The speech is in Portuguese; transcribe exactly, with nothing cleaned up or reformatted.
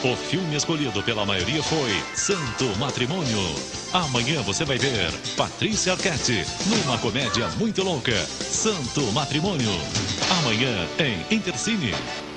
O filme escolhido pela maioria foi Santo Matrimônio. Amanhã você vai ver Patrícia Arquette numa comédia muito louca, Santo Matrimônio. Amanhã em Intercine.